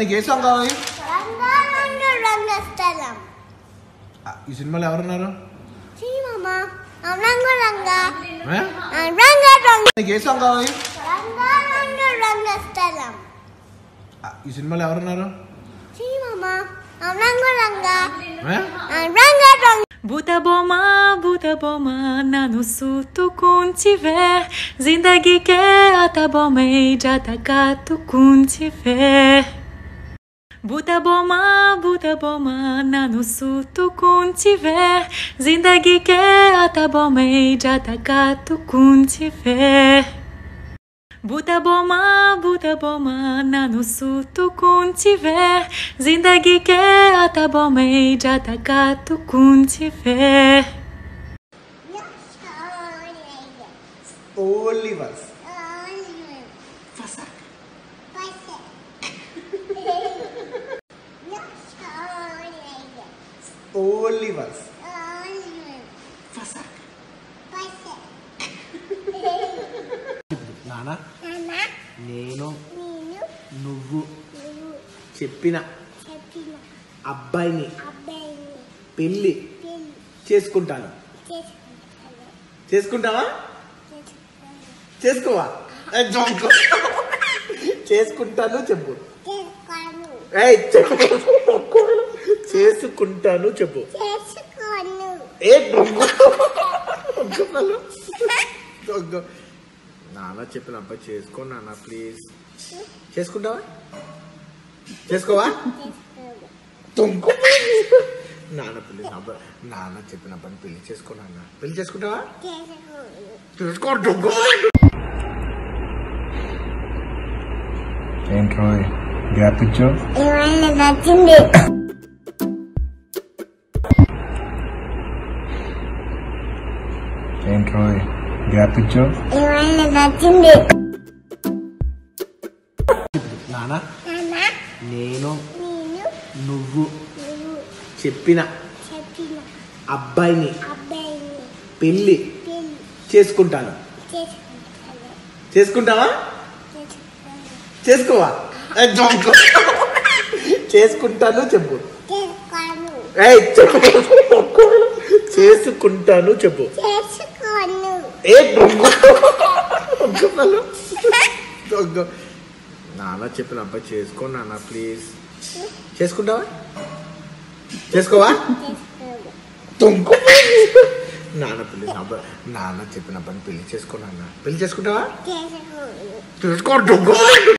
ఏ song కావాలి? రంగస్థలం. ఈ సినిమాలో ఎవరున్నారు? ఏ సాంగ్ కావాలి? రంగస్థలం. ఈ సినిమాలో ఎవరున్నారు? Buta boma, nanu sutu kuntive. Zindagi ke ata boma jata katu kuntive. Buta boma, nanu sutu kuntive. Zindagi ke ata boma jata katu kuntive. Buta boma, nanu sutu kuntive. Zindagi ke ata boma jata katu kuntive. Only once. Only once. నానా నేను నువ్వు చెప్పిన అబ్బాయిని పెళ్లి చేసుకుంటాను. చేసుకుంటావా? చేసుకోవా? చేసుకుంటాను చెప్పు. చేసుకుంటాను చెప్పు. నాన్న చెప్పిన అబ్బాయి చేసుకో నాన్న ప్లీజ్. చేసుకుంటావా? చేసుకోవా? నాన్న ప్లీజ్ అబ్బాయి నాన్న చెప్పిన అబ్బాయిని పెళ్లి చేసుకో నాన్న. పెళ్లి చేసుకుంటావా? చేసుకో. ఏంట్రో గ్యాప్ ఇచ్చావు? నచ్చింది. ఏంట్రో గ్యాప్ ఇచ్చావు? నచ్చింది. నానా నేను నువ్వు చెప్పిన అబ్బాయిని పెళ్లి చేసుకుంటాను. చేసుకుంటావా? చేసుకోవా? చేసుకుంటాను చెప్పు. చేసుకుంటాను చెప్పు. నాన్న చెప్పిన అబ్బాయి చేసుకో నాన్న ప్లీజ్. చేసుకుంటావా? చేసుకోవా? నాన్న ప్లీజ్ అబ్బాయి నాన్న చెప్పిన అబ్బాయిని పెళ్లి చేసుకో నాన్న. పెళ్లి చేసుకుంటావా? చేసుకో.